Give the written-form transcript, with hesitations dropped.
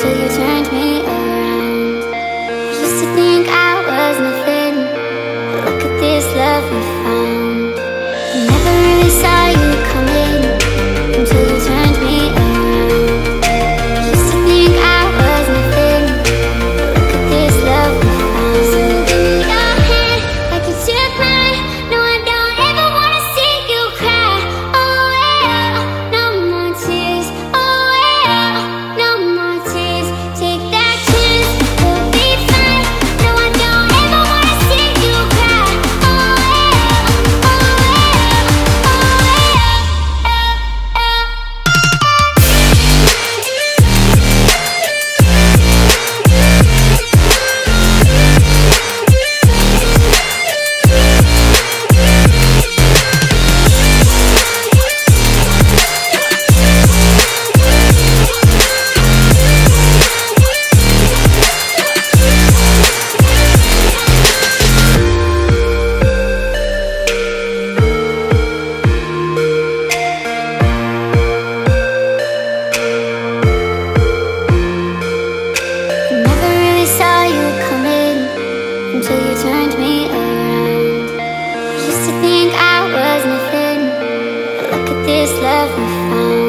until you turned me around. Used to think I was nothing, but look at this love we found. Never really saw you coming until you turned me around. Used to think I was nothing, but look at this love we found. So give me your hand like you took mine. No, I don't ever wanna see you cry. Oh yeah, no more tears. Oh yeah, no more tears. Take that chance, we'll be fine. No, I don't ever wanna see you cry. Oh yeah, oh yeah, never really saw you coming until you turned me around. Used to think I was nothing, but look at this love we found.